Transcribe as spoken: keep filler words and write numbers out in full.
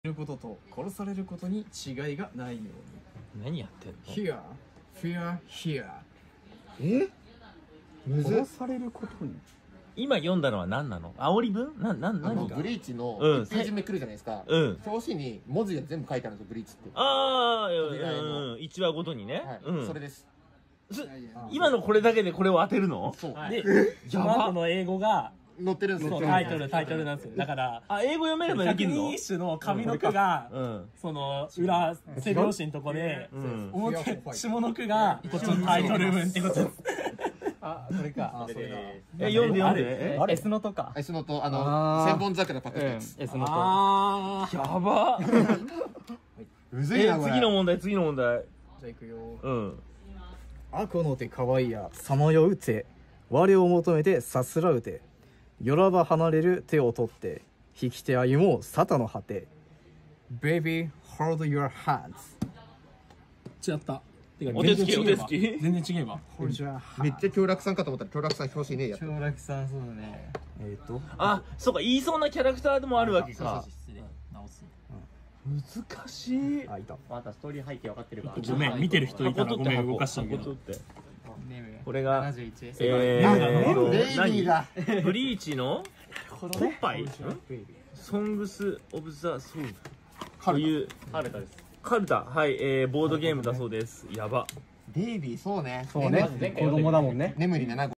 ることと殺されることに違いがないよう何やってんの？ Here, fear, here えむずっ。 殺されることに今読んだのは何なの？煽り文？な、な、 あの何が？ ブリーチのうんいちページ目来るじゃないですか。 うん表紙に文字が全部書いてあるんですよ、ブリーチって。 ああ、 扉絵のうん、いちわごとにね。 はい、 うん。 それです。 す今のこれだけでこれを当てるの？ そう。 で、その後の英語が、 載ってるんですよ。 そう、タイトル、タイトルなんですよ。だから、 あ、英語読めればできるの？ 百人一首の上の句が、 うん。 その、裏、背表紙のとこで、 うん。 表、下の句が、こっちのタイトル文ってことです。 あ、これか。 あそれだえ、読んで読んで。えあれ S のとか。 あいつのと、あの、 あー千本桜パクったやつ。 S のと。 あー。 やば。え、 むずいな、これ。 次の問題、次の問題。 じゃあいくようん。 悪の手可愛いやさまよう手我を求めてさすらう手よらば離れる手を取って引き手歩もう沙汰の果て Baby hold your hands 違った。てかお手つき全然違えわお手つき全然違えわ。 hold your hands めっちゃ強楽さんかと思ったら強楽さん表紙ねえやつ。 長楽さん、そうだね。 えっとあ、そうか、言いそうなキャラクターでもあるわけか。 失礼。直す。 難しい。 あいたまたストーリー背景分かってるか。 ごめん、見てる人いたらごめん、動かしたけど。 箱取って。 ネーム。 これがななじゅういち。 えなんだろうーと、 ベイビーだ。 何ブリーチのポッパイソングス・オブ・ザ・ソウルというハルタです。 カルタ、はい、えー、ボードゲームだそうです。やば。 ベイビー、そうね。 そうね。子供だもんね。 眠りなな